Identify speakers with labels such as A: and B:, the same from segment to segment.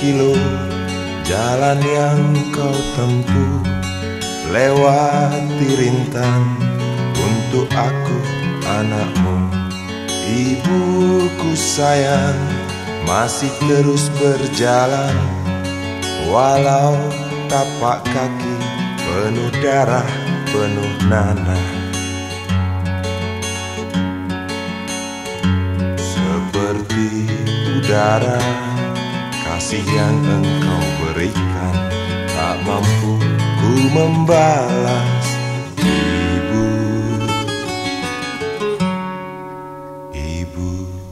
A: kilo jalan yang kau tempuh, lewati rintang untuk aku anakmu. Ibuku sayang masih terus berjalan, walau tapak kaki penuh darah, penuh nanah. Seperti udara, kasih yang engkau berikan tak mampu ku membalas. Ibu, ibu.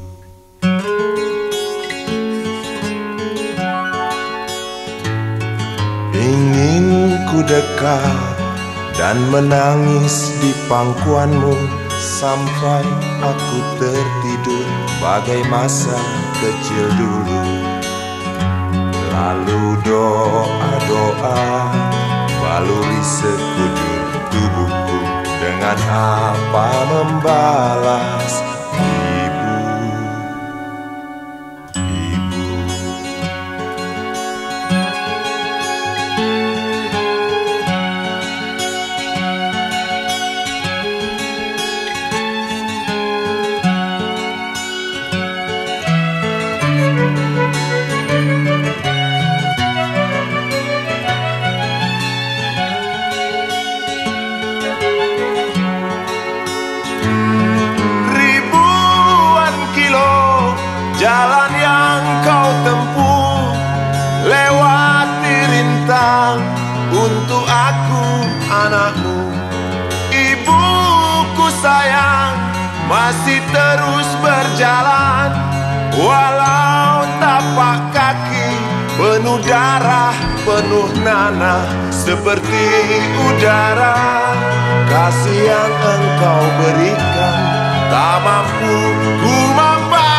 A: Ingin ku dekat dan menangis di pangkuanmu sampai aku tertidur bagai masa kecil dulu. Lalu doa-doa baluri sekujur tubuhku, dengan apa membalas. Ibu, ibu. Jalan yang kau tempuh, lewati rintang untuk aku anakmu. Ibuku sayang masih terus berjalan, walau tapak kaki penuh darah, penuh nanah. Seperti udara, kasih yang engkau berikan tak mampu ku membalas.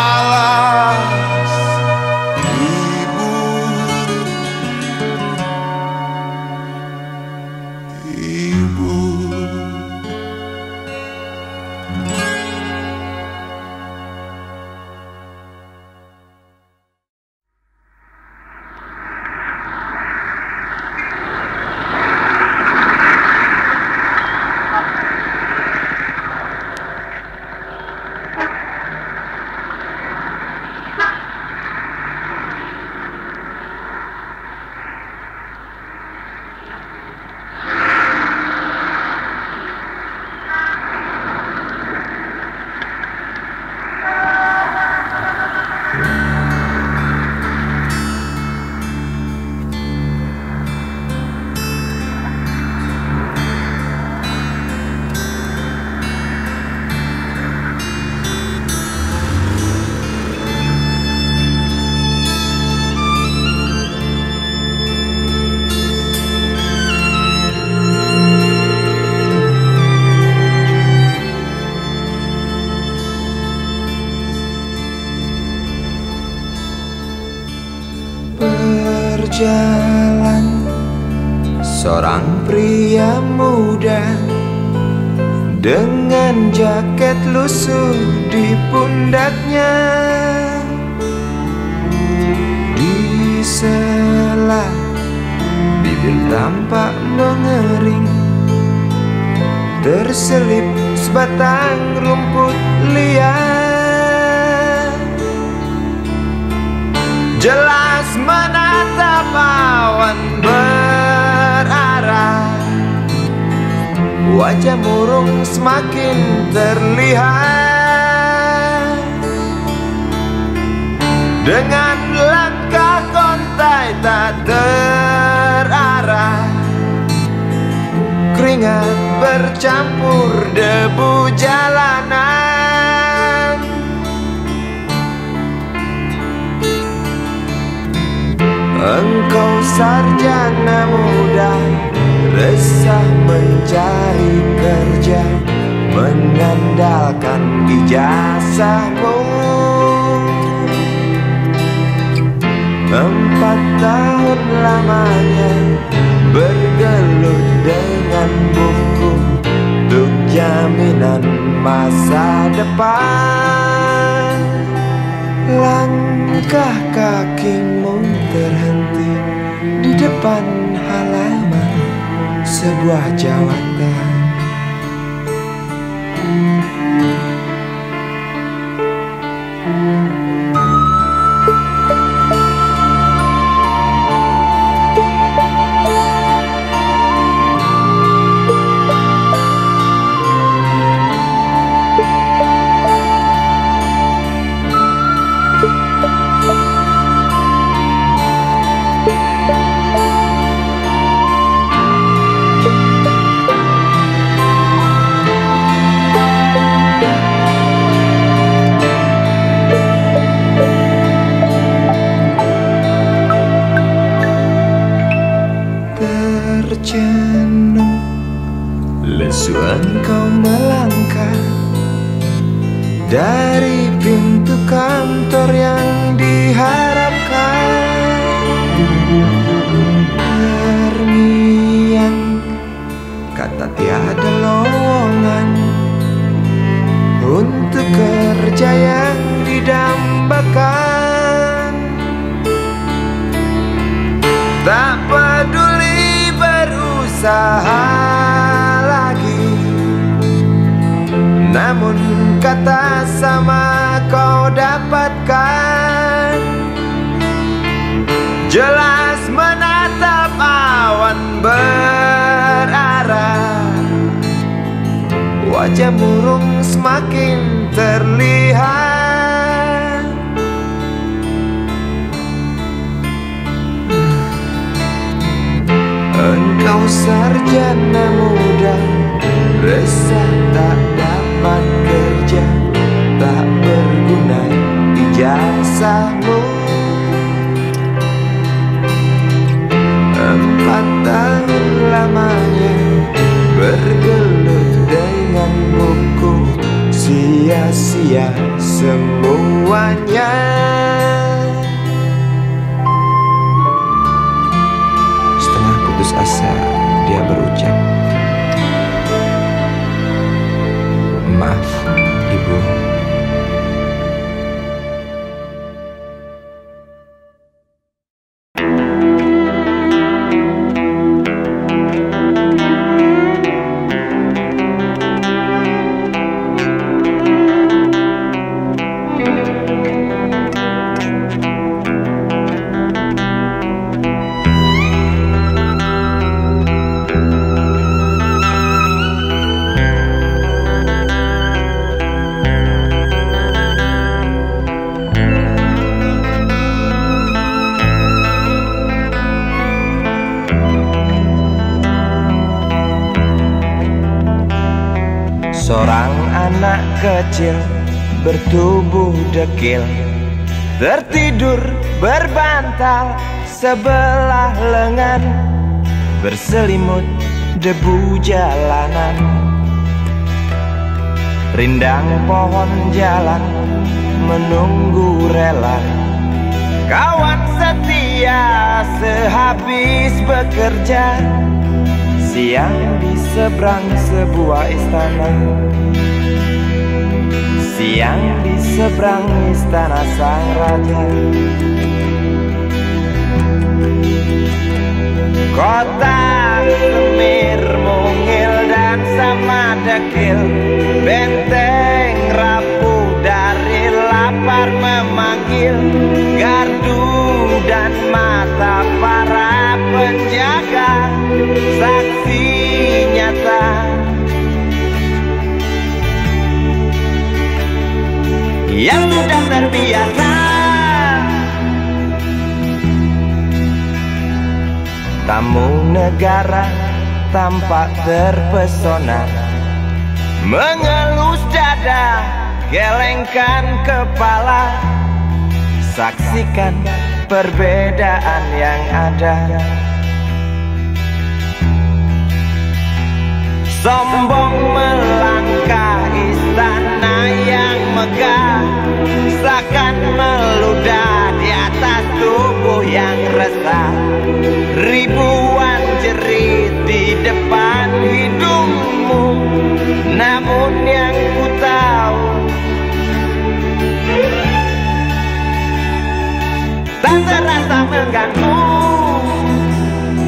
B: Berjalan seorang pria muda dengan jaket lusuh di pundaknya. Di sela bibir tampak mengering, terselip sebatang rumput liar. Jelas menatap awan berarah, wajah murung semakin terlihat. Dengan langkah kontai tak terarah, keringat bercampur debu jalanan. Engkau sarjana muda, resah mencari kerja, mengandalkan ijazahmu. 4 tahun lamanya bergelut dengan buku untuk jaminan masa depan. Langkah kakimu depan halaman sebuah jawatan. Tercenung lesu engkau melangkah dari pintu kantor yang diharapkan. Terngiang kata tiada lowongan untuk kerja yang didambakan. Tak peduli berusaha lagi, namun kata sama kau dapatkan. Jelas menatap awan berarah, wajah murung semakin terlihat. Engkau sarjana muda, resah tak dapat kerja, tak berguna ijazahmu. 4 tahun lamanya bergelut dengan buku, sia-sia semuanya. Setengah putus asa dia berucap, "Maaf, Ibu." Seorang anak kecil bertubuh dekil tertidur berbantal sebelah lengan, berselimut debu jalanan. Rindang pohon jalan menunggu rela, kawan setia sehabis bekerja. Siang di seberang sebuah istana, siang di seberang istana sang raja. Kota Semir mungil dan sama dekil, benteng rapuh dari lapar memanggil. Gardu dan mata para penjaga, saksi nyata yang sudah terbiasa. Tamu negara tampak terpesona, mengelus dada, gelengkan kepala. Saksikan perbedaan yang ada. Sombong melangkah istana yang megah, seakan meludah di atas tubuh yang resah. Ribuan jerit di depan hidungmu, namun yang ku tahu tak terasa mengganggu.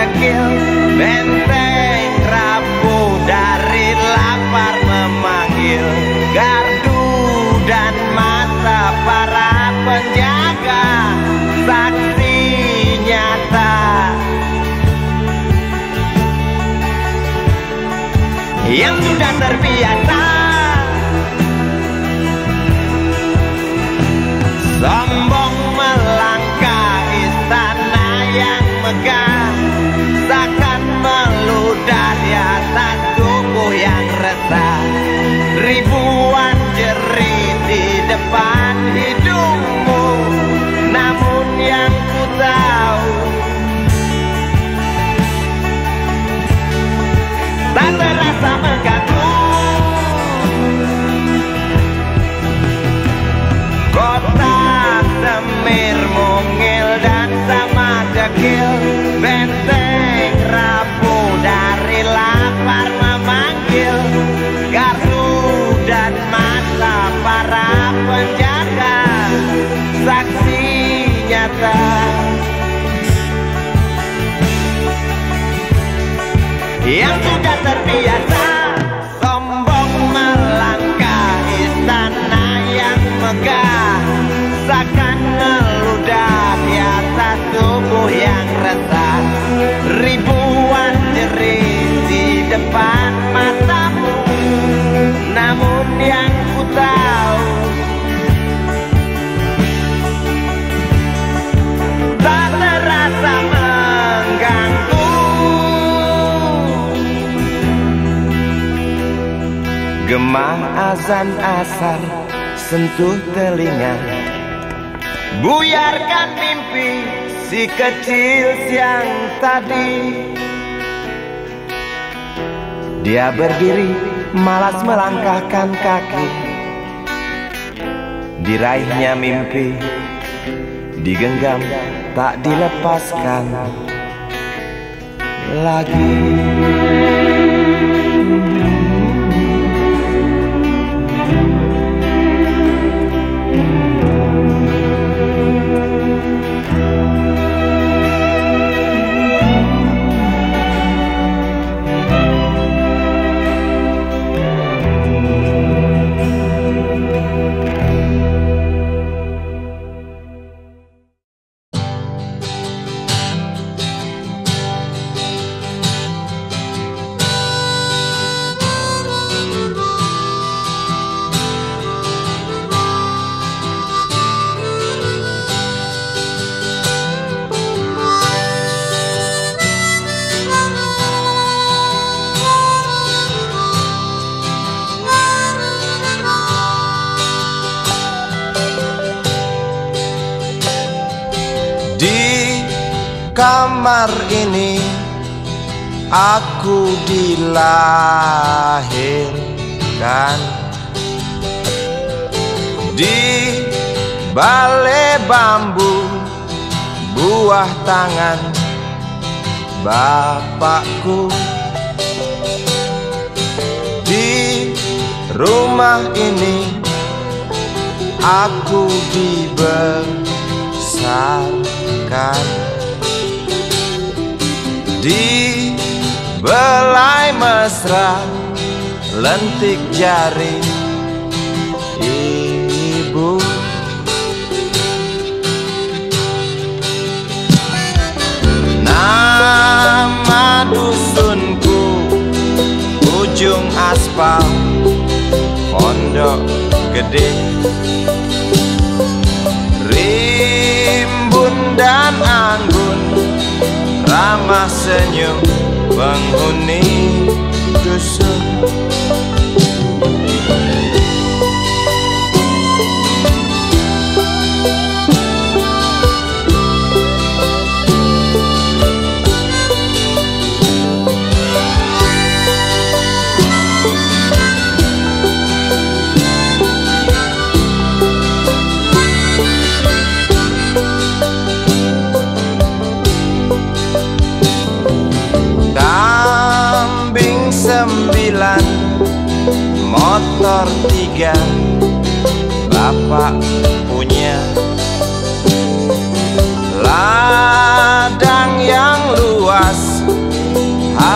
B: Majekil, benteng rapuh dari lapar memanggil, gardu dan mata para penjaga, saksi nyata yang sudah terbiasa sombong melangkah istana yang megah, takkan meludah di atas tubuh yang resah. Ribuan jerit di depan hidungmu, namun yang ku tahu tak terasa mengganggu. Kota Semir, Mungil dan Majekil, benteng rapuh dari lapar memanggil, gardu dan mata para penjaga, saksi nyata yang sudah terbiasa sombong melangkah istana yang megah, takkan meludah di atas tubuh yang resah. Ribuan jerit di depan matamu, namun yang ku tahu tak terasa mengganggu. Gema azan asar sentuh telinga, buyarkan mimpi si kecil siang tadi. Dia berdiri malas melangkahkan kaki, diraihnya mimpi digenggam tak dilepaskan lagi. Kamar ini aku dilahirkan, di balai bambu buah tangan bapakku. Di rumah ini aku dibesarkan, di belai mesra lentik jari ibu. Nama dusunku ujung aspal Pondok Gede, rimbun dan anggun ramah senyum penghuni dusun. Sembilan, motor 3 bapak punya, ladang yang luas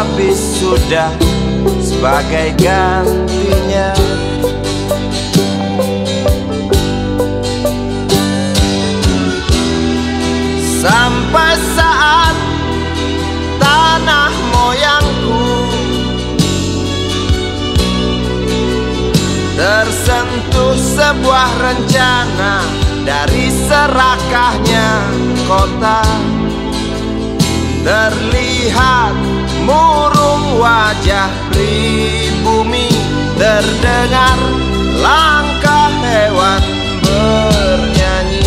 B: habis sudah sebagai gantinya. Sampai saat tanah moyangku tersentuh sebuah rencana dari serakahnya kota. Terlihat murung wajah pribumi, terdengar langkah hewan bernyanyi.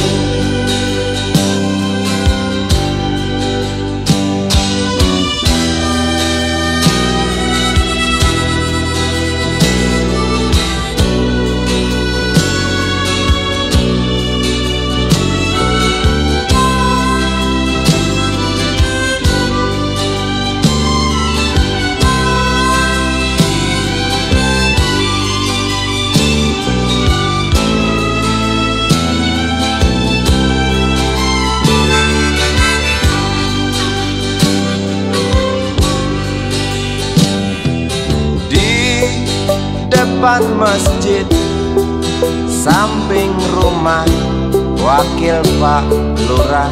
B: Depan masjid, samping rumah wakil Pak Lurah,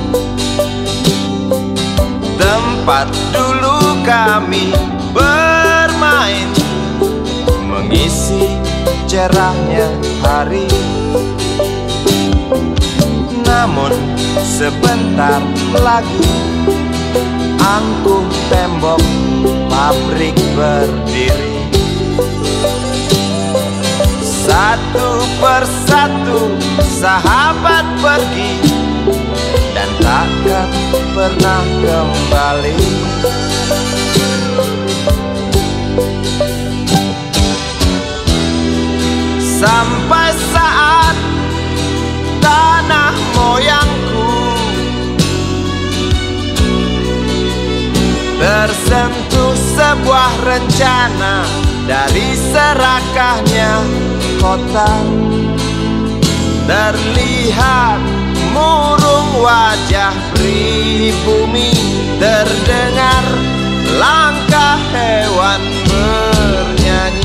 B: tempat dulu kami bermain, mengisi cerahnya hari. Namun sebentar lagi angkuh tembok pabrik berdiri. Satu persatu sahabat pergi dan takkan pernah kembali. Sampai saat tanah moyangku tersentuh sebuah rencana dari serakahnya kota. Terlihat murung wajah pribumi, terdengar langkah hewan bernyanyi.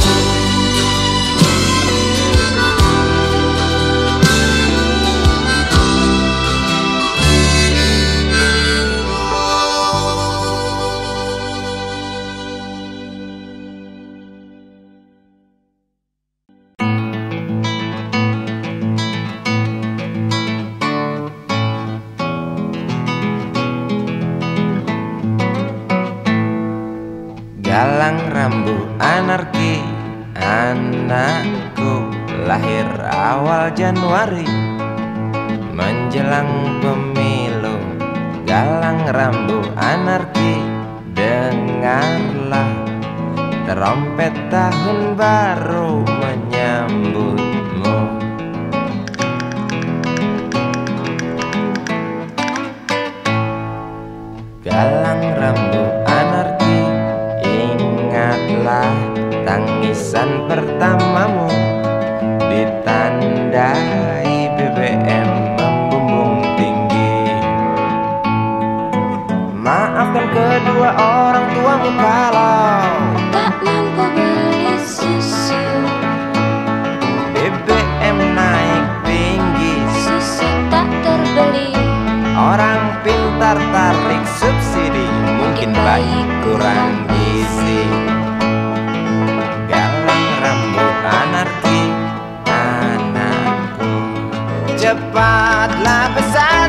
B: Galang rambu anarki, anakku lahir awal Januari menjelang pemilu. Galang rambu anarki, dengarlah trompet tahun baru menyambutmu. Galang rambu anarki, ingatlah tangisan pertamamu ditandai BBM membumbung tinggi. Maafkan kedua orang tuamu kalau
C: tak mampu beli susu.
B: BBM naik tinggi,
C: Susu tak terbeli.
B: orang pintar tarik subsidi, mungkin baik kurang gizi. Galang rambut anarki, anakku, cepatlah besar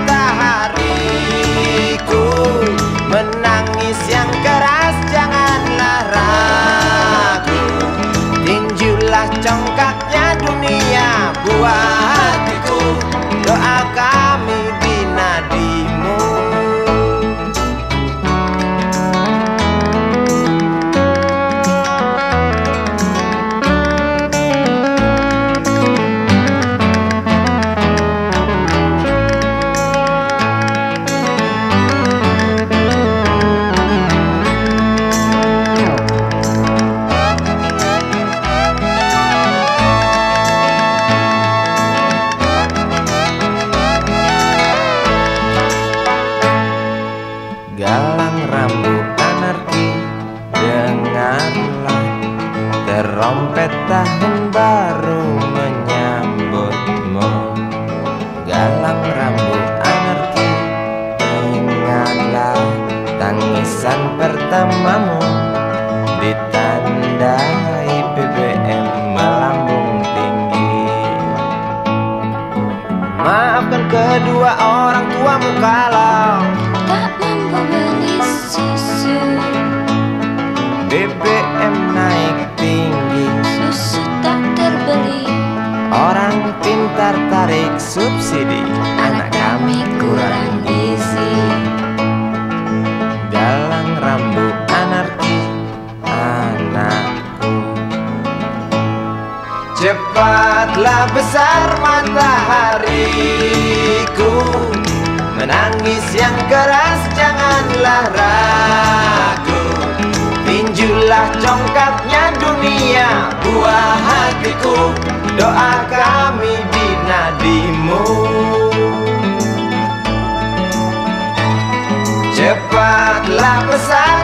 B: matahariku. Menangis yang keras janganlah ragu, tinjulah congkaknya dunia buat hatiku. Doa kami binadimu. trompet tahun baru menyambutmu. Galang rambut anarki, ingatlah tangisan pertamamu. Ditandai BBM melambung tinggi. Maafkan kedua orang tuamu kalau
C: tak mampu beli susu.
B: BBM naik tinggi,
C: Susu tak terbeli.
B: orang pintar tarik subsidi, anak kami kurang gizi. Galang rambut anarki, anakku. Cepatlah besar matahariku, menangis yang keras janganlah ragu. Tinjulah congkaknya dunia, buah hatiku. Doa kami di nadimu. Cepatlah besar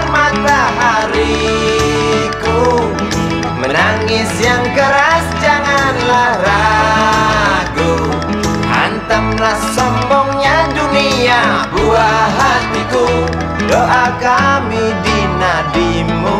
B: matahariku, menangis yang keras janganlah ragu. Hantamlah sombongnya dunia, buah hatiku. Doa kami di nadimu.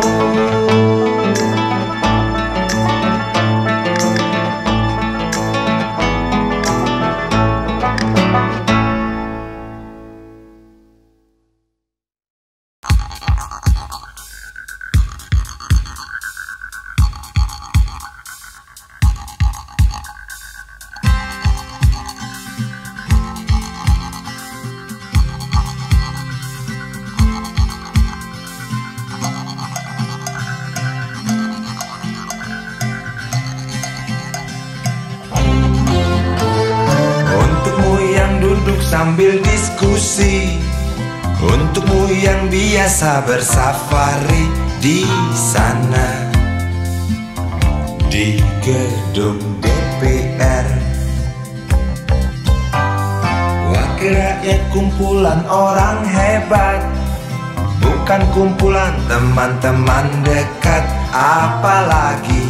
B: Sambil diskusi, untukmu yang biasa bersafari di sana, di gedung DPR. Wakil rakyat kumpulan orang hebat, bukan kumpulan teman-teman dekat. Apalagi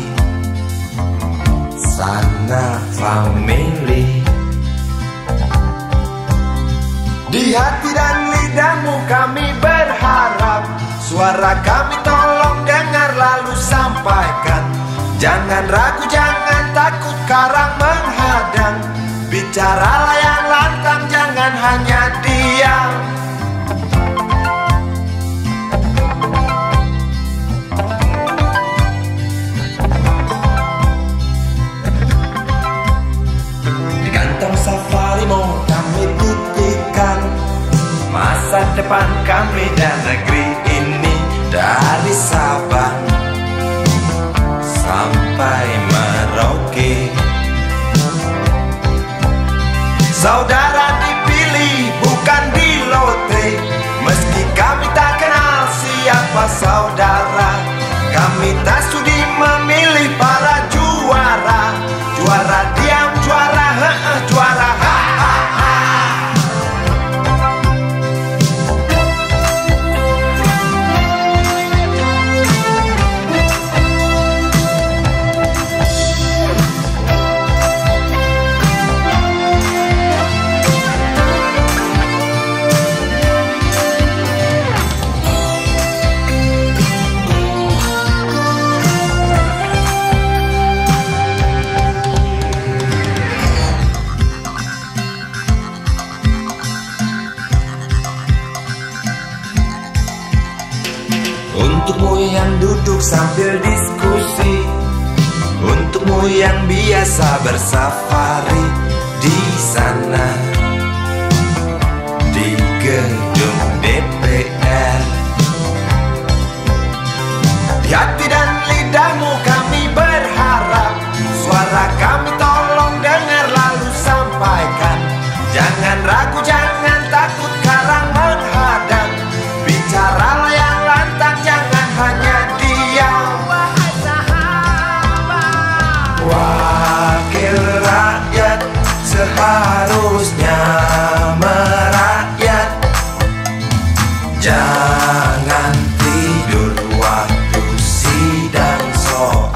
B: sana family. Di hati dan lidahmu kami berharap, suara kami tolong dengar lalu sampaikan. Jangan ragu, jangan takut karang menghadang. Bicaralah yang lantang, jangan hanya diam. Di kantong safarimu kami titipkan masa depan kami dan negeri ini, dari Sabang sampai Merauke. Saudara dipilih bukan di lotre, meski kami tak kenal siapa saudara. Kami tak sudi memilih para juara. Juara diam, juara juara ha. Untukmu yang duduk sambil diskusi, untukmu yang biasa bersafari di sana, di gedung DPR. Di hati dan lidahmu kami berharap, suara kami tolong dengar lalu sampaikan. Jangan ragu, jangan takut karang menghadang. Bicaralah yang lantang, jangan hanya diam. Wakil rakyat seharusnya merakyat. Jangan tidur waktu sidang soal.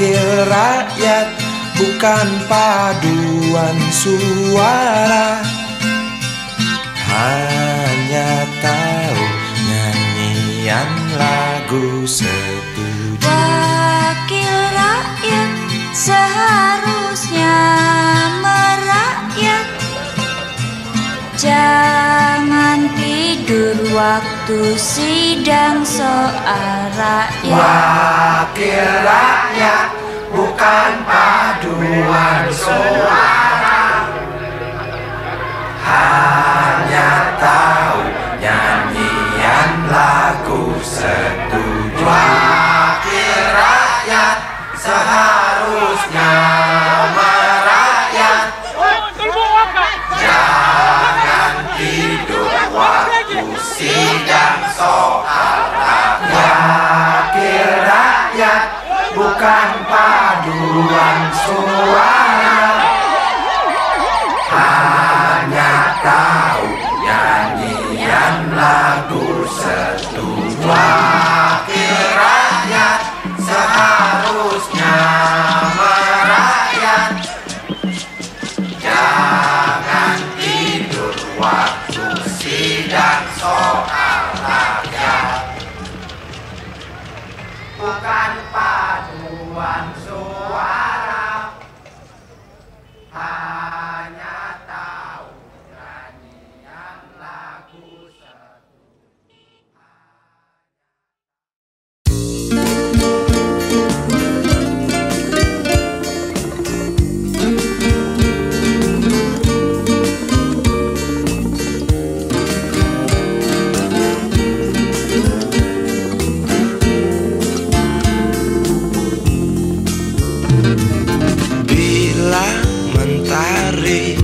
D: wakil rakyat, bukan paduan suara. Hanya tahu nyanyian lagu setuju.
C: Wakil rakyat seharusnya merakyat. Jangan tidur waktu sidang soal rakyat.
D: Wakil rakyat, bukan paduan suara. Hanya tahu nyanyian lagu setuju. Wakil rakyat seharusnya merakyat. Jangan tidur waktu sidang soal rakyat. Wakil rakyat, bukan paduan suara. Hanya tahu nyanyian lagu setuju. Wakil rakyat seharusnya merakyat. Jangan tidur waktu sidang soal rakyat. Bukan paduan suara. Hanya tahu nyanyian lagu setuju. Bila mentari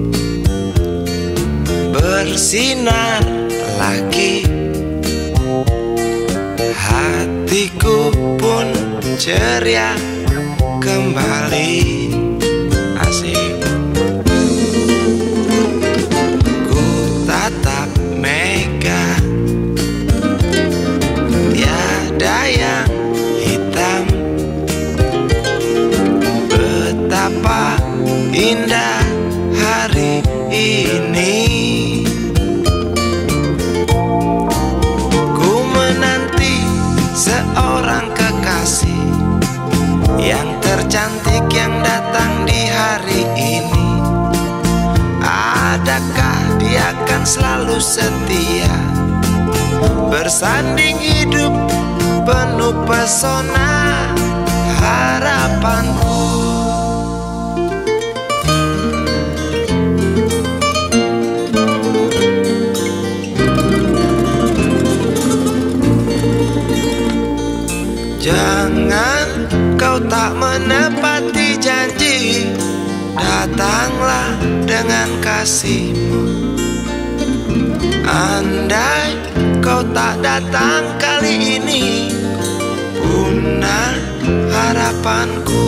D: bersinar lagi, hatiku pun ceria kembali. Asik. Ku tatap mega, tiada yang hitam. Betapa indah hari ini. Ku menanti seorang kekasih yang tercantik yang datang di hari ini. Adakah dia akan selalu setia, bersanding hidup penuh pesona harapanku. Jangan kau tak menepati janji, datanglah dengan kasihmu. Andai kau tak datang kali ini, punah harapanku.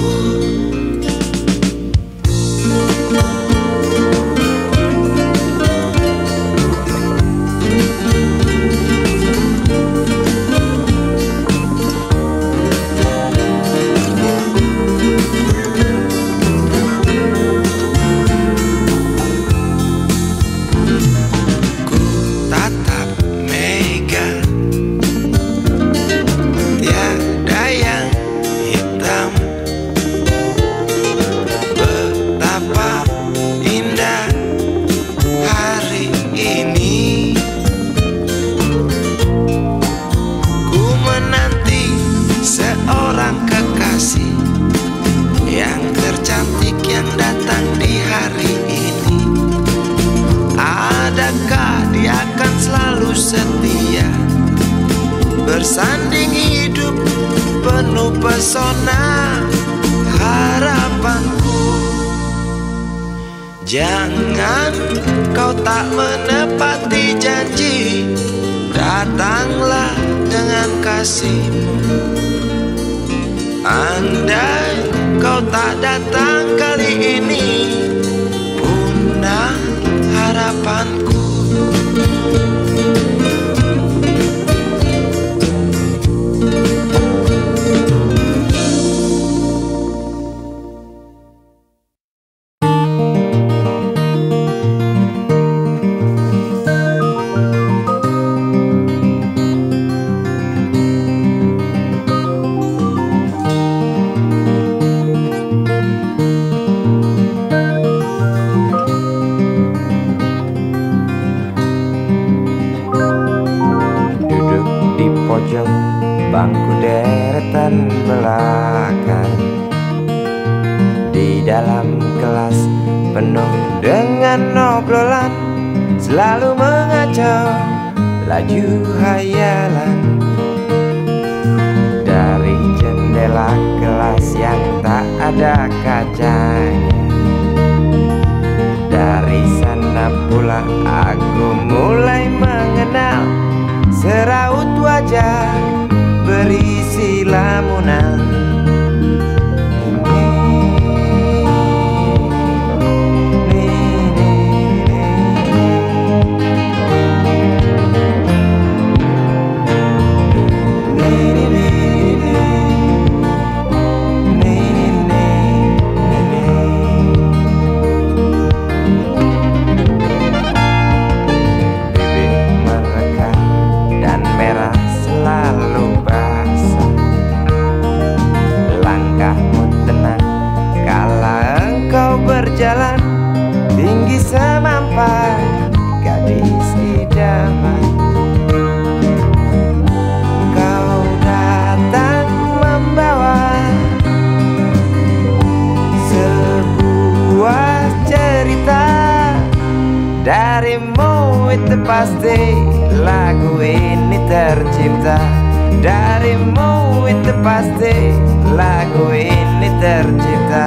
D: Setia bersanding hidup penuh pesona harapanku. Jangan kau tak menepati janji, datanglah dengan kasihmu. Andai kau tak datang kali ini, punah harapanku.
B: bangku deretan belakang. Di dalam kelas penuh dengan obrolan, selalu mengacau laju hayalan. Dari jendela kelas yang tak ada kacanya, dari sana pula aku mulai mengenal seraut wajah berisi lamunan. Berjalan tinggi semampai gadis idaman. Kau datang membawa sebuah cerita. Darimu itu pasti lagu ini tercipta. Darimu itu pasti lagu ini tercipta.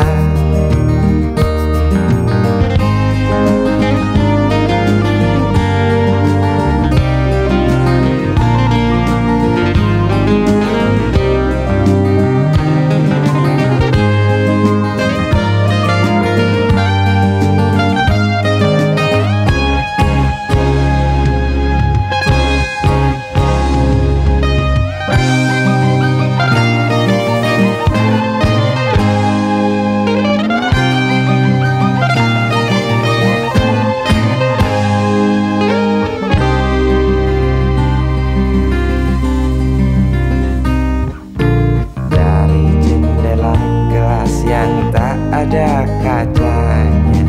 B: Ada kacanya,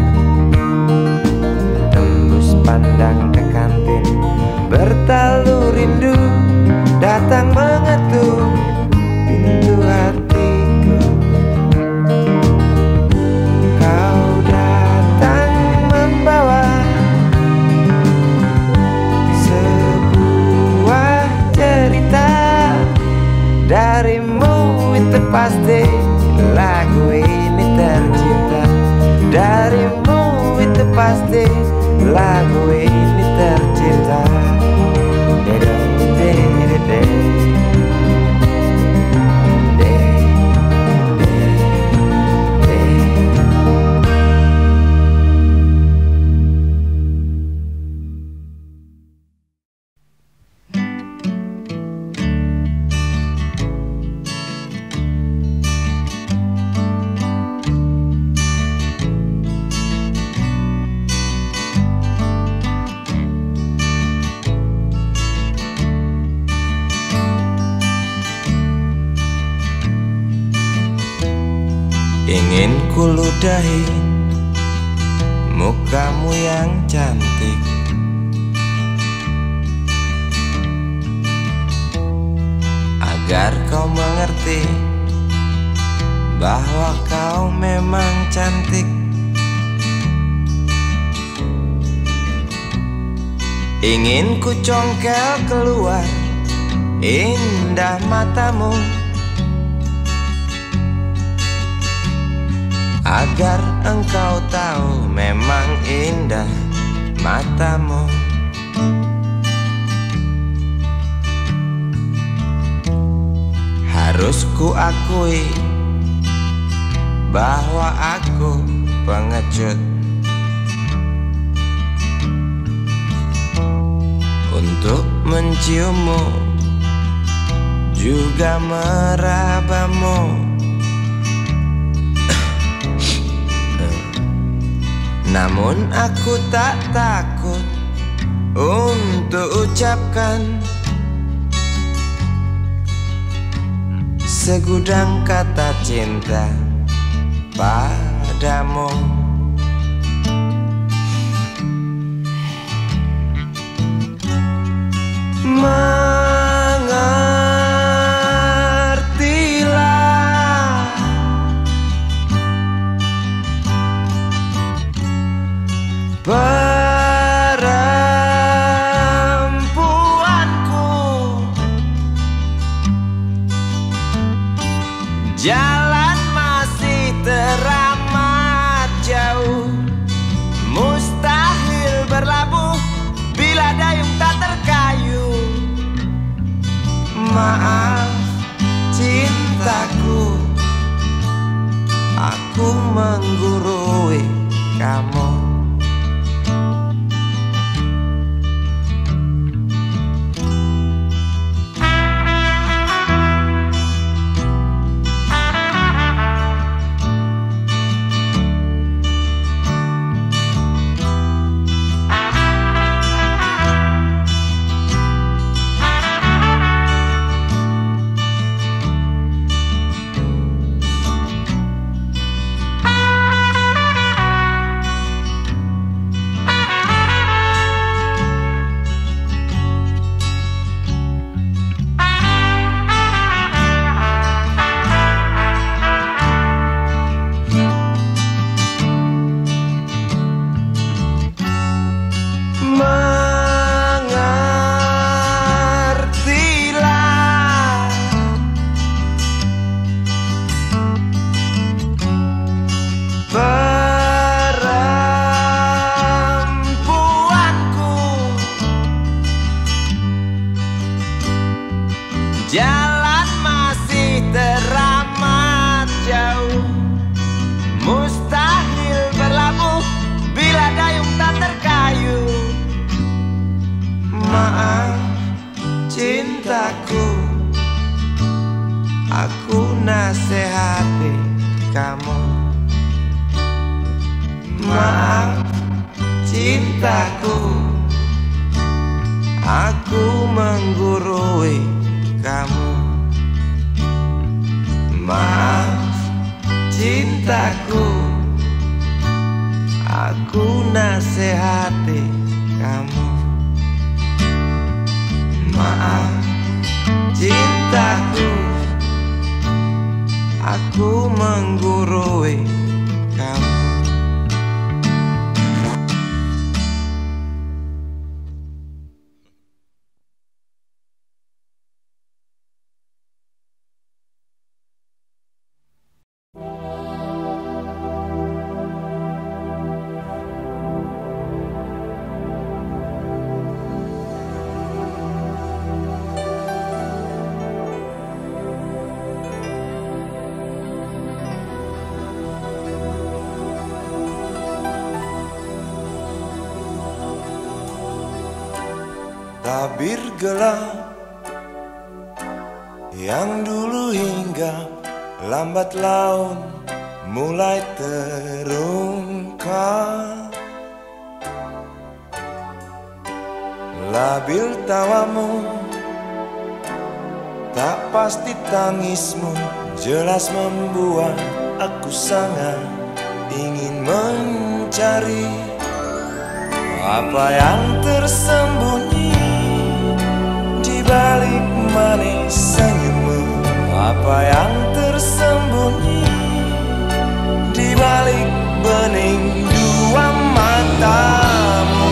B: tembus pandang ke kantin, bertalu rindu datang mengetuk pintu hatiku. Kau datang membawa sebuah cerita. Darimu itu pasti lagu ini tercipta. Darimu itu pasti lagu ini tercipta.
E: Ingin kuludahi mukamu yang cantik, agar kau mengerti bahwa kau memang cantik. Ingin ku congkel keluar indah matamu, agar engkau tahu memang indah matamu. Harus ku akui bahwa aku pengecut untuk menciummu juga merabamu. Namun aku tak takut untuk ucapkan segudang kata cinta padamu. Mengapa Jalan masih teramat jauh, mustahil berlabuh bila dayung tak terkayuh. Maaf cintaku, aku menggurui kamu. Jalan masih teramat jauh, mustahil berlabuh bila dayung tak terkayuh. Maaf cintaku, aku nasihati kamu. Maaf cintaku, aku menggurui kamu. Maaf cintaku, aku nasihati kamu. Maaf cintaku, aku menggurui kamu.
A: Tabir gelap yang dulu hingga lambat laun mulai terungkap. Labil tawamu, tak pasti tangismu, jelas membuat aku sangat ingin mencari apa yang tersembunyi di balik manis senyummu, apa yang tersembunyi di balik bening dua matamu.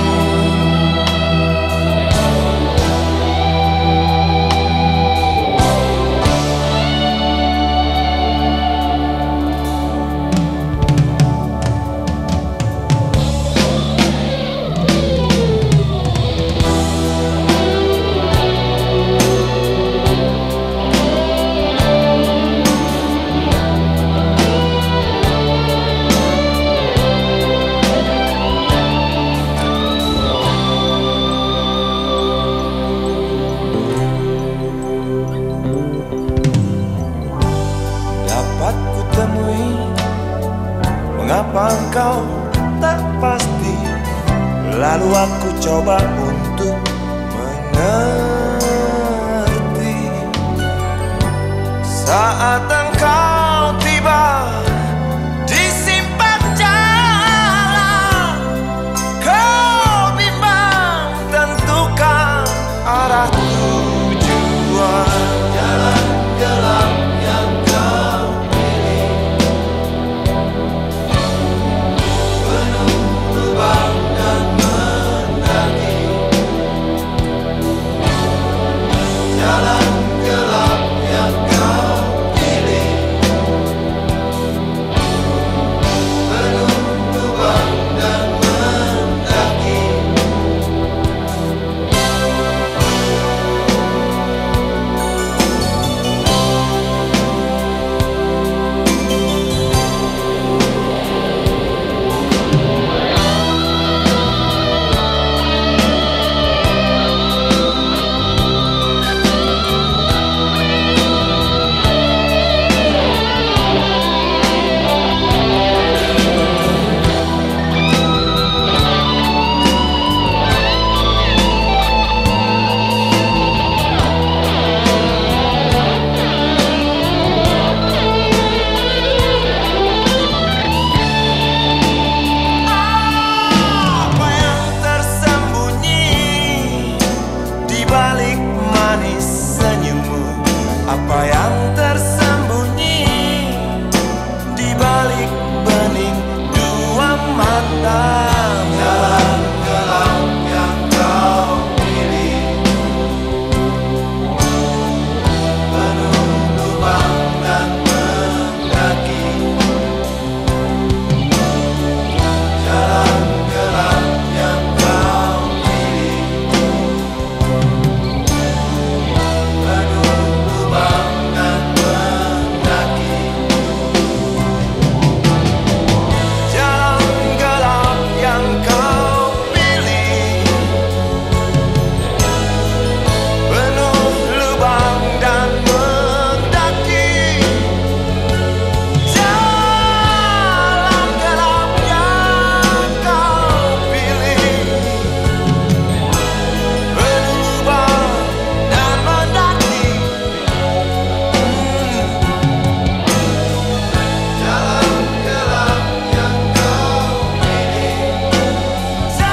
A: Mengapa engkau tak pasti? Lalu aku coba untuk mengerti. Saat engkau tiba di simpang jalan, kau bimbang tentukan arah tujuan. Jalan gelap yang kau pilih, penuh lubang dan mendaki. Jalan gelap yang kau pilih, yang tersembunyi di balik bening dua matamu. Jalan gelap yang kau pilih penuh lubang dan mendaki. Jalan gelap yang kau pilih penuh lubang dan mendaki. Jalan gelap yang kau pilih penuh lubang dan mendaki. Jalan gelap yang kau pilih penuh lubang dan mendaki. Jalan gelap yang kau pilih.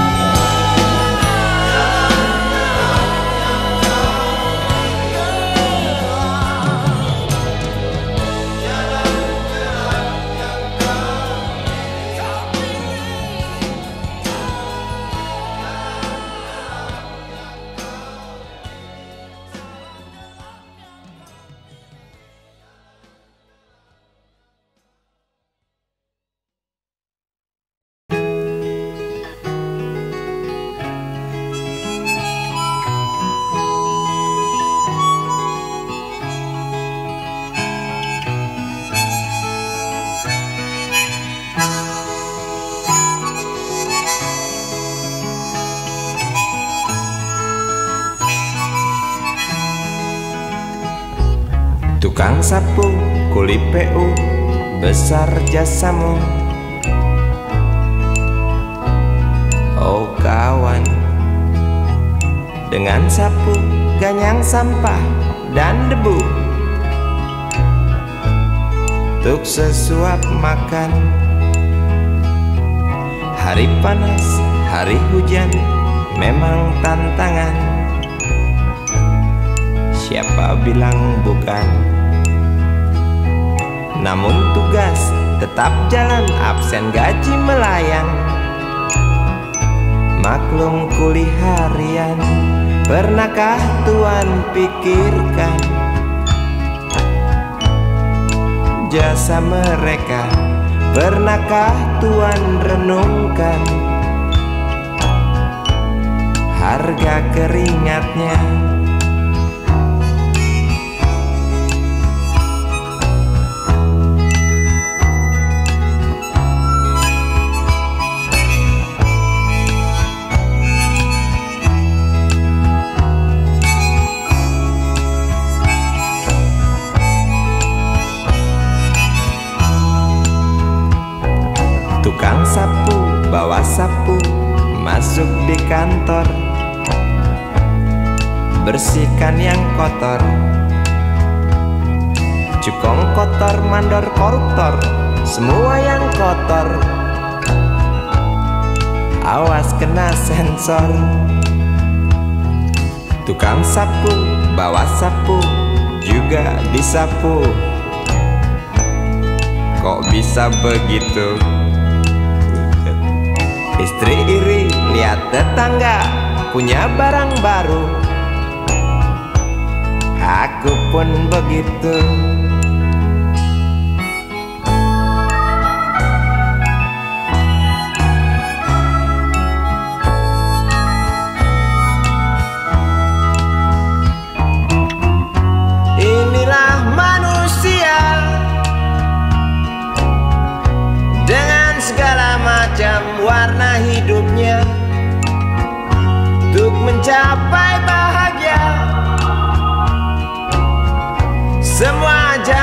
B: Tukang sapu, kuli PU, besar jasamu. Oh kawan, dengan sapu, ganyang sampah dan debu, untuk sesuap makan. Hari panas, hari hujan, memang tantangan. Siapa bilang bukan? Namun tugas tetap jalan, absen gaji melayang. Maklum kuli harian, pernahkah Tuan pikirkan jasa mereka? Pernahkah Tuan renungkan harga keringatnya? Tukang sapu, bawa sapu, masuk di kantor, bersihkan yang kotor. Cukong kotor, mandor, koruptor, semua yang kotor, awas kena sensor. Tukang sapu, bawa sapu, juga disapu. Kok bisa begitu? Istri iri lihat tetangga punya barang baru, aku pun begitu. Inilah manusia dengan segala macam warna hidupnya, untuk mencapai bahagia semua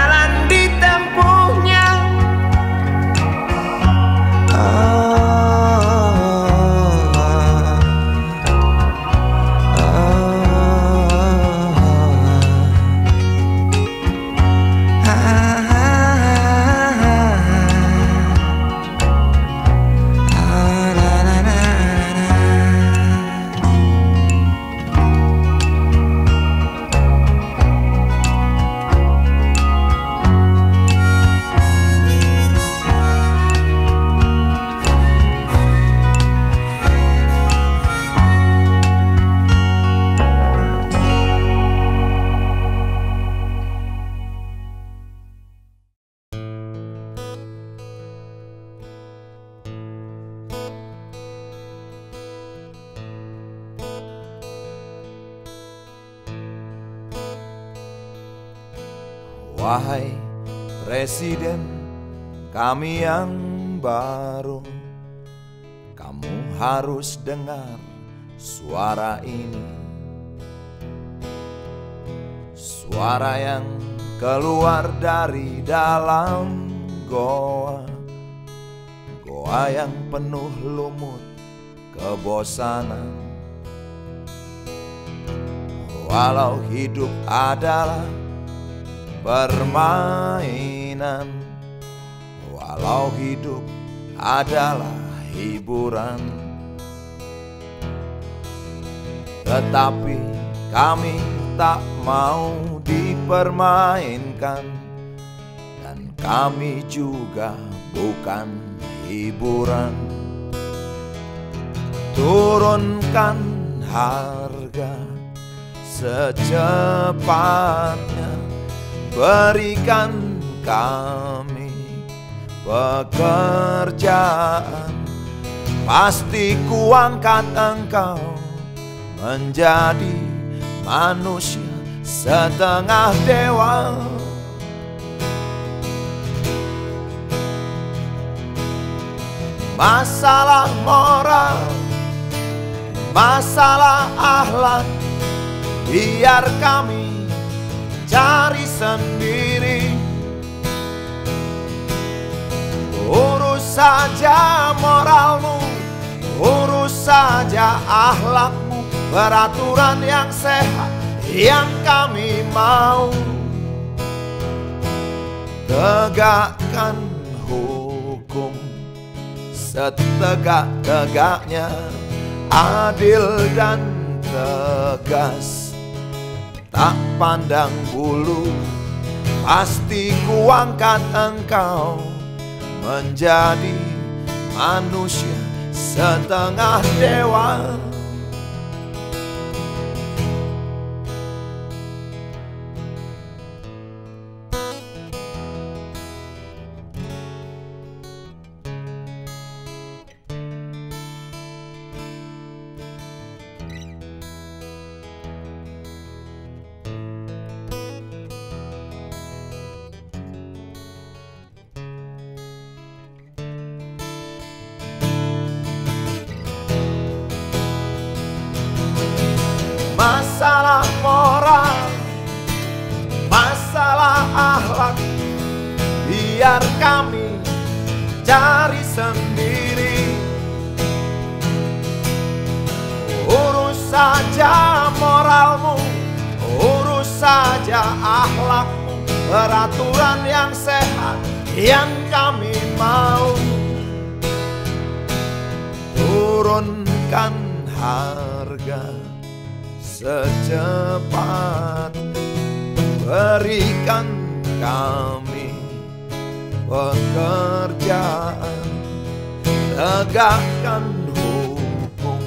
B: Wahai Presiden kami yang baru, kamu harus dengar suara ini. Suara yang keluar dari dalam goa, goa yang penuh lumut kebosanan. Walau hidup adalah permainan, walau hidup adalah hiburan, tetapi kami tak mau dipermainkan, dan kami juga bukan hiburan. Turunkan harga secepatnya, berikan kami pekerjaan, pasti kuangkat engkau menjadi manusia setengah dewa. Masalah moral, masalah akhlak, biar kami cari sendiri. Urus saja moralmu, urus saja akhlakmu, peraturan yang sehat yang kami mau. Tegakkan hukum setegak-tegaknya, adil dan tegas, tak pandang bulu, pasti kuangkat engkau menjadi manusia setengah dewa. Masalah moral, masalah akhlak, biar kami cari sendiri. Urus saja moralmu, urus saja akhlakmu, peraturan yang sehat yang kami mau. Turunkan harga secepat, berikan kami pekerjaan, tegakkan hukum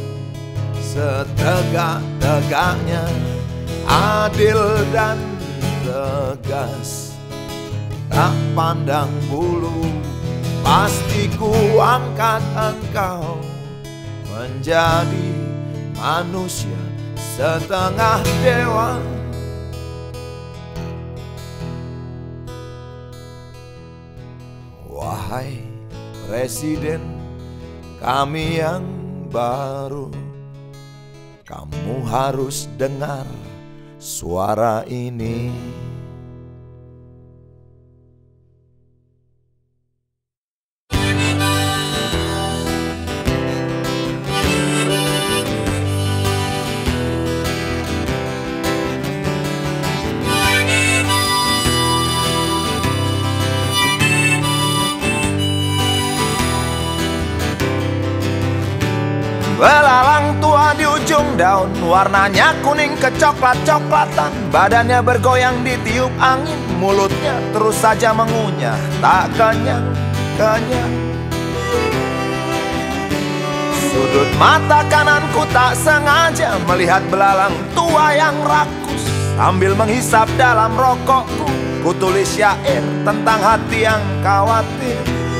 B: setegak-tegaknya, adil dan tegas, tak pandang bulu, pasti kuangkat engkau menjadi manusia setengah dewa. Wahai Presiden kami yang baru, kamu harus dengar suara ini. Belalang tua di ujung daun, warnanya kuning kecoklat-coklatan, badannya bergoyang ditiup angin, mulutnya terus saja mengunyah, tak kenyang-kenyang. Sudut mata kananku tak sengaja melihat belalang tua yang rakus, sambil menghisap dalam rokokku, ku tulis syair tentang hati yang khawatir.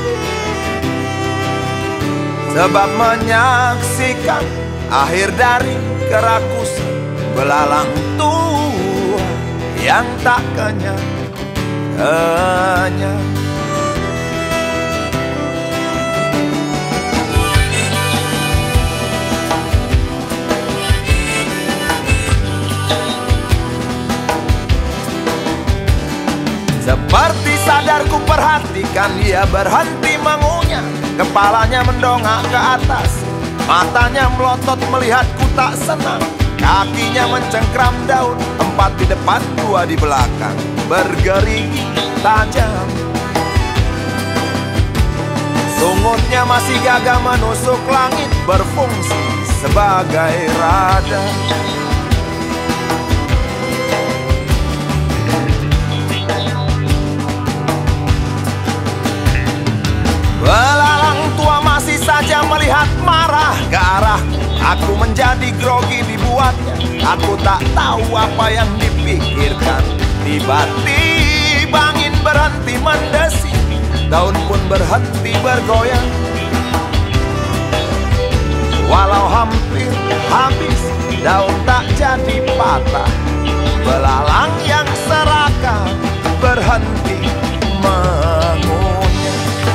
B: Sebab menyaksikan akhir dari kerakusan belalang tua yang tak kenyang, kenyang. Seperti sadar ku perhatikan dia berhenti mengunyah. Kepalanya mendongak ke atas, matanya melotot melihatku tak senang. Kakinya mencengkram daun, 4 di depan 2 di belakang, bergerigi tajam. Sungutnya masih gagah menusuk langit, berfungsi sebagai radar. Belalang tua masih saja melihat marah ke arahku. Aku menjadi grogi dibuatnya. Aku tak tahu apa yang dipikirkan. Tiba-tiba angin berhenti mendesing, daun pun berhenti bergoyang. Walau hampir habis, daun tak jadi patah. Belalang yang serakah berhenti mengunyah.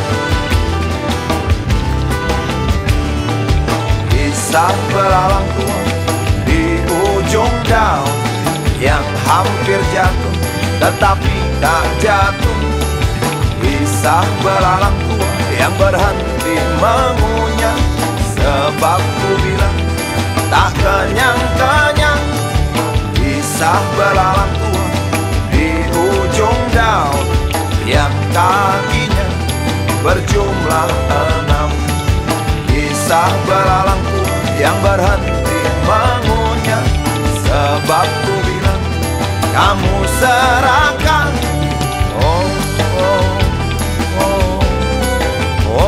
B: Kisah belalang tua di ujung daun yang hampir jatuh tetapi tak jatuh. Kisah belalang tua yang berhenti mengunyah, sebab ku bilang tak kenyang-kenyang. Kisah belalang tua di ujung daun yang kakinya berjumlah 6. Kisah belalang tua yang berhenti mengunyah, sebab ku bilang kamu serakah. Oh, oh, oh, oh,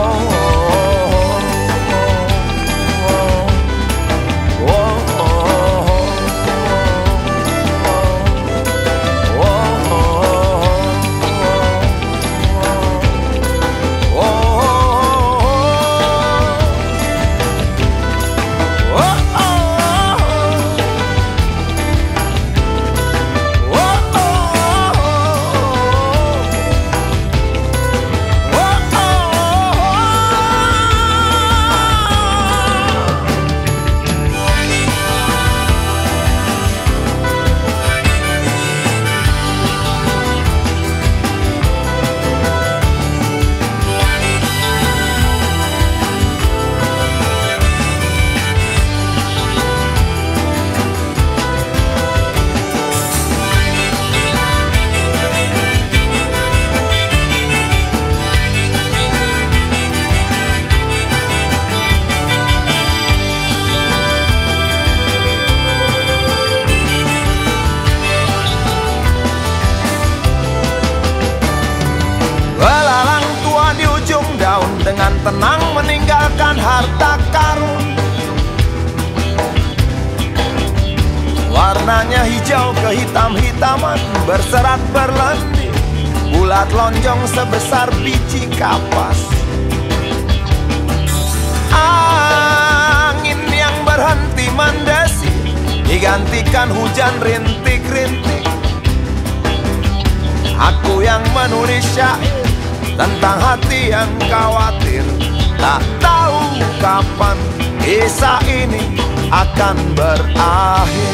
B: oh, oh, dengan tenang meninggalkan harta karun. Warnanya hijau kehitam-hitaman, berserat berlendir, bulat lonjong sebesar biji kapas. Angin yang berhenti mendesir digantikan hujan rintik-rintik. Aku yang menulis syair tentang hati yang khawatir, tak tahu kapan kisah ini akan berakhir.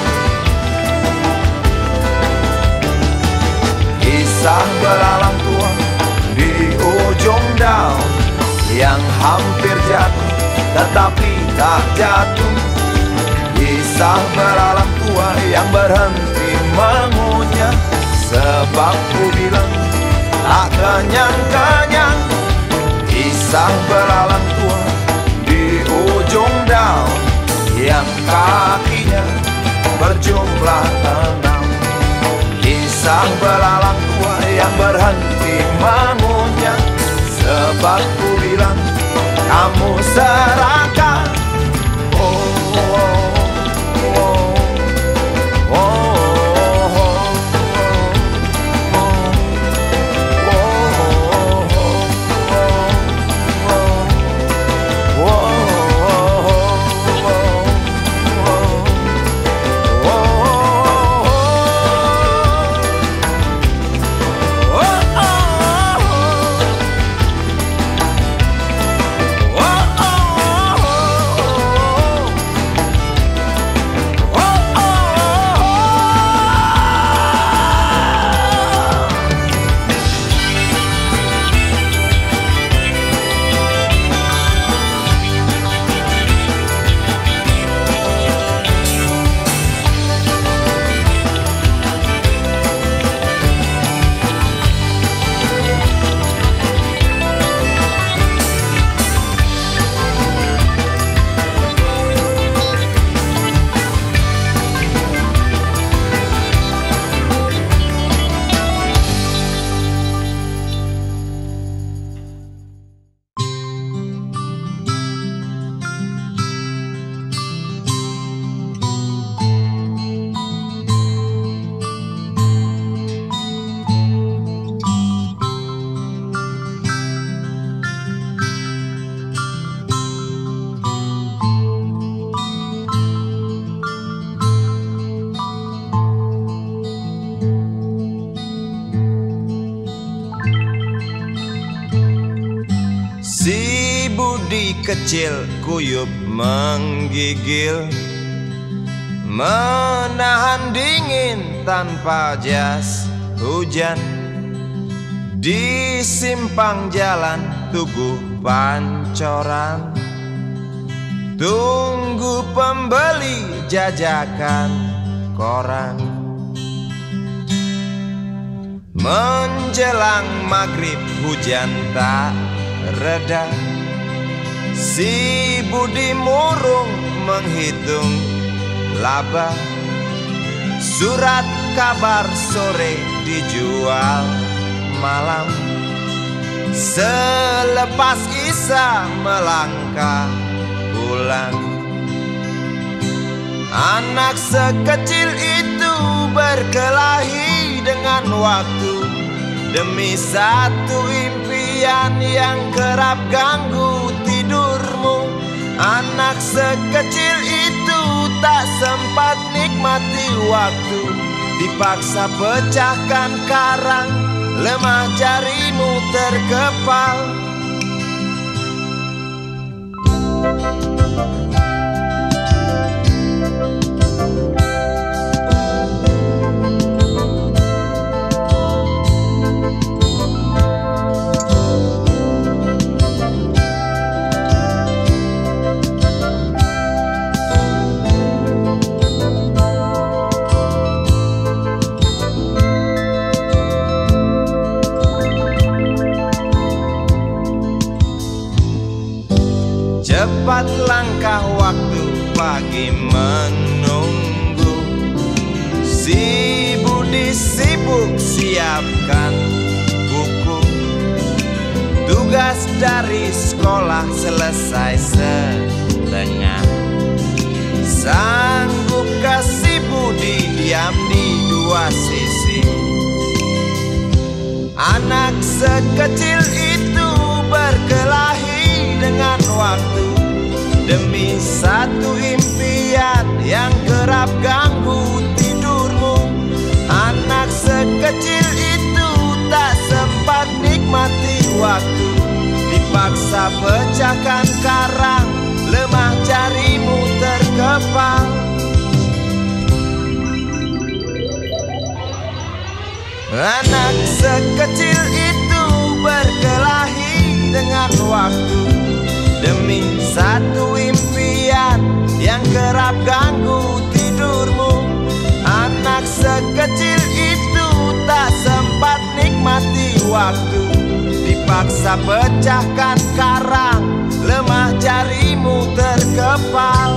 B: Kisah belalang tua di ujung daun yang hampir jatuh tetapi tak jatuh. Kisah belalang tua yang berhenti mengunyah, sebab ku bilang tak kenyang-kenyang. Kisah belalang tua di ujung daun yang kakinya berjumlah 6. Kisah belalang tua yang berhenti mengunyah, sebab ku bilang kamu serakah. Oh, oh, oh, oh, oh. Oh, Budi kecil kuyup menggigil, menahan dingin tanpa jas hujan. Di simpang jalan Tugu Pancoran, tunggu pembeli jajakan koran. Menjelang maghrib hujan tak reda, si Budi murung menghitung laba. Surat kabar sore dijual malam. Selepas Isya melangkah pulang. Anak sekecil itu berkelahi dengan waktu demi satu impian yang kerap ganggu tidurmu. Anak sekecil itu tak sempat nikmati waktu, dipaksa pecahkan karang, lemah jarimu terkepal. Cepat langkah waktu, pagi menunggu. Si Budi sibuk siapkan buku. Tugas dari sekolah selesai setengah. Sanggupkah si Budi diam di dua sisi? Anak sekecil itu berkelahi dengan waktu demi satu impian yang kerap ganggu tidurmu. Anak sekecil itu tak sempat nikmati waktu, dipaksa pecahkan karang, lemah jarimu terkepal. Anak sekecil itu berkelahi dengan waktu demi satu impian yang kerap ganggu tidurmu. Anak sekecil itu tak sempat nikmati waktu, dipaksa pecahkan karang, lemah jarimu terkepal.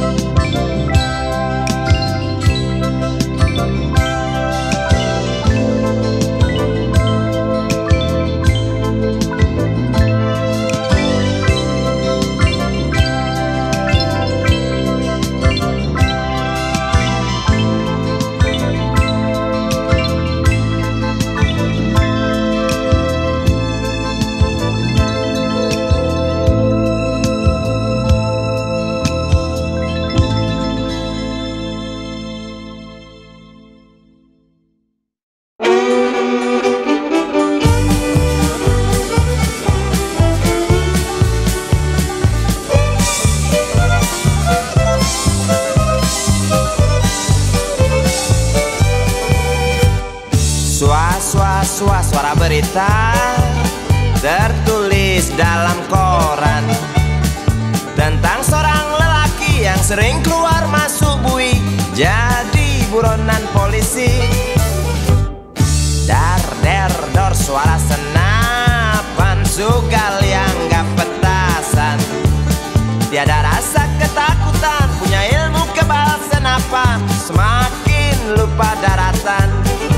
B: Suara berita tertulis dalam koran tentang seorang lelaki yang sering keluar masuk bui jadi buronan polisi. Dar der dor suara senapan, sugal yang gak petasan, tiada rasa ketakutan, punya ilmu kebal senapan, semakin lupa daratan.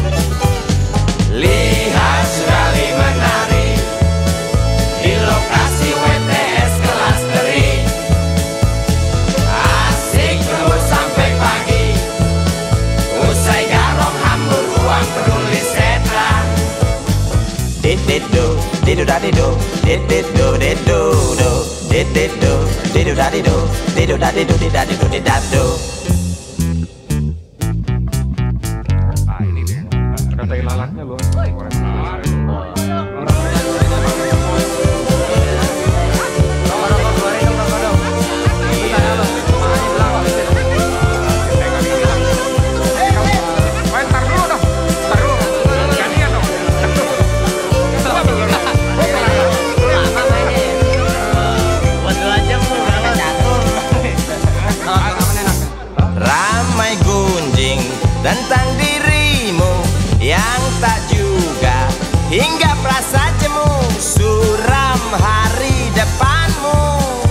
B: Lihat sekali menari di lokasi WTS kelas teri. Asik terus sampai pagi, usai garong hambur uang peduli setan. Dididu, didu dadidu, dididu didu do, dididu, didu dadidu, didu dadidu didadidu didadu.
F: Kata lalatnya loh.
B: perasa jemu, suram hari depanmu.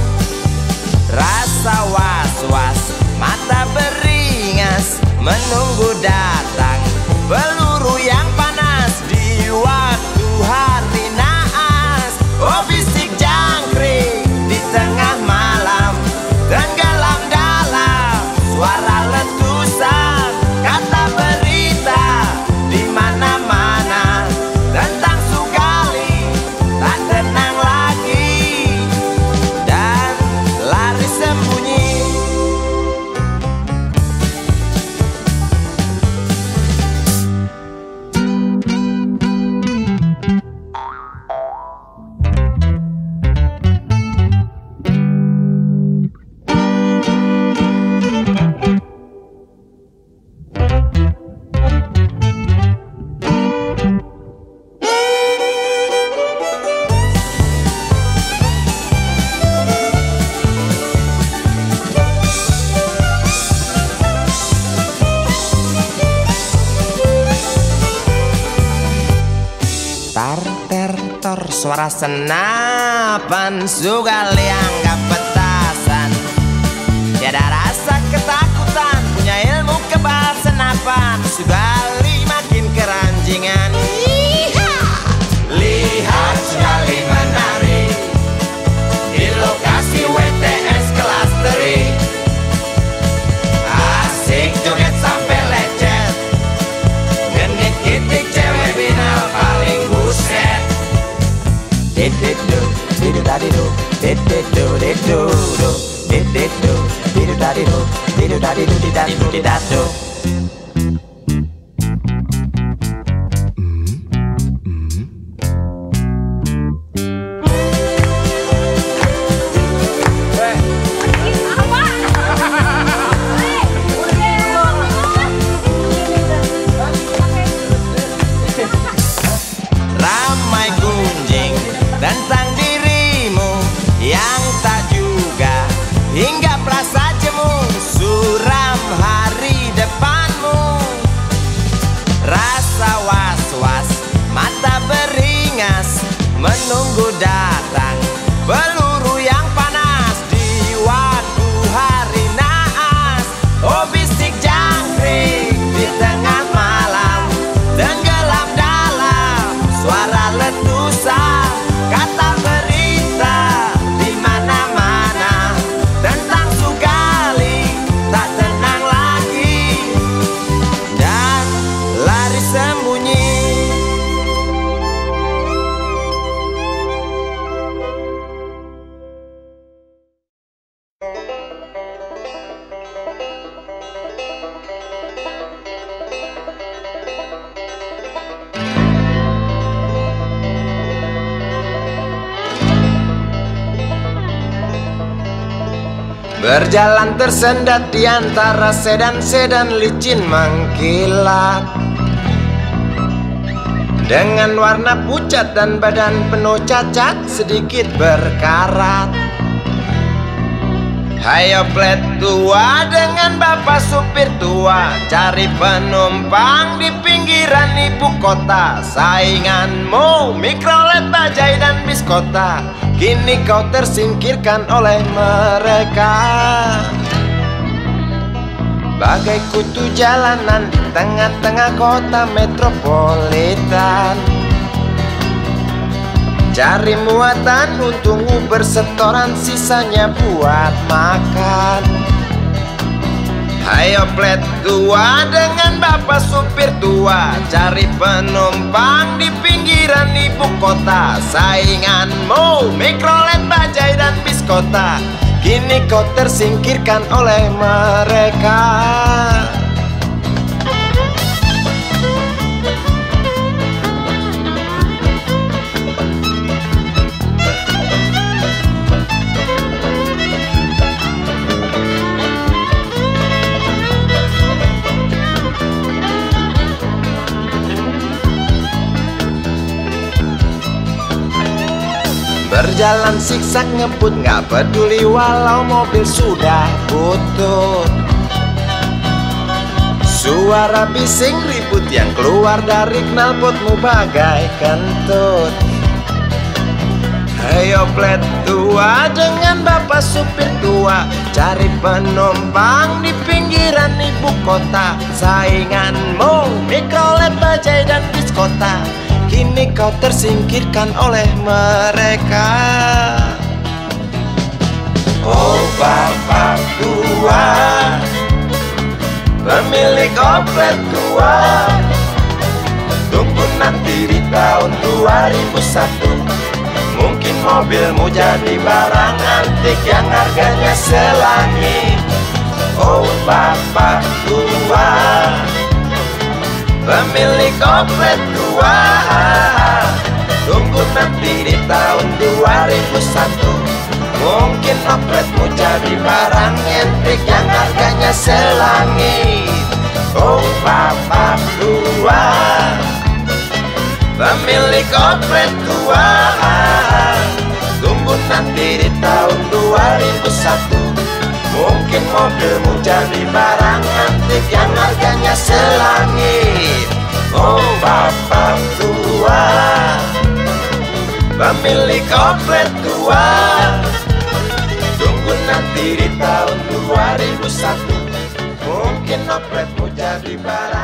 B: Rasa was-was, mata beringas, menunggu datang peluru yang panas di waktu hari naas. Oh bisik jangkrik di tengah malam, tenggelam dalam suara letusan. Kata berita di mana-mana tentang Sugali tak tenang lagi dan lari sembunyi. Tar-ter-tor suara senapan, Sugali anggap petasan. Tiada rasa ketakutan, punya ilmu kebal senapan. Sugali makin keranjingan. Lihat Sugali menari di lokasi WTS kelas teri. Asik joget sampai lecet, genit kitik cewek binal paling buset. Didu didu dadidu, didu didu do, didu didu dadidu, didu dadidu didadidu didadu. Ramai gunjing tentang dirimu yang tak juga hingga perasa jemu, suram hari depanmu. Rasa was-was, mata beringas, menunggu datang peluru yang panas di waktu hari naas. Oh bisik jangkrik di tengah malam, tenggelam dalam suara letusan. Kata berita di mana-mana tentang Sugali tak tenang lagi dan lari sembunyi. Berjalan tersendat di antara sedan-sedan licin mengkilat, dengan warna pucat dan badan penuh cacat sedikit berkarat. Hayo plet tua dengan bapak supir tua, cari penumpang di pinggiran ibu kota. Sainganmu Mikrolet, Bajai dan Biskota, kini kau tersingkirkan oleh mereka. Bagai kutu jalanan di tengah-tengah kota metropolitan, cari muatan untungmu bersetoran, sisanya buat makan. Hayo plet tua dengan bapak supir tua, cari penumpang di pinggiran ibu kota. Sainganmu Mikrolet, Bajai dan Biskota, kini kau tersingkirkan oleh mereka. Berjalan siksak ngebut, gak peduli walau mobil sudah butut. Suara bising ribut yang keluar dari knalpotmu bagai kentut. Ayo plet tua dengan bapak supir tua, cari penumpang di pinggiran ibu kota. Sainganmu mikrolet, bajai dan biskota, kini kau tersingkirkan oleh mereka. Oh bapak tua, pemilik oplet tua, tunggu nanti di tahun 2001. Mungkin mobilmu jadi barang antik yang harganya selangit. Oh bapak tua, pemilik oplet tua, tunggu nanti di tahun 2001. Mungkin opletmu jadi barang antik yang harganya selangit. Oh bapak tua, pemilik oplet tua, tunggu nanti di tahun 2001. Mungkin mobilmu jadi barang antik yang harganya selangit. Oh bapak tua, pemilik oplet tua, tunggu nanti di tahun 2001. Mungkin opletmu jadi barang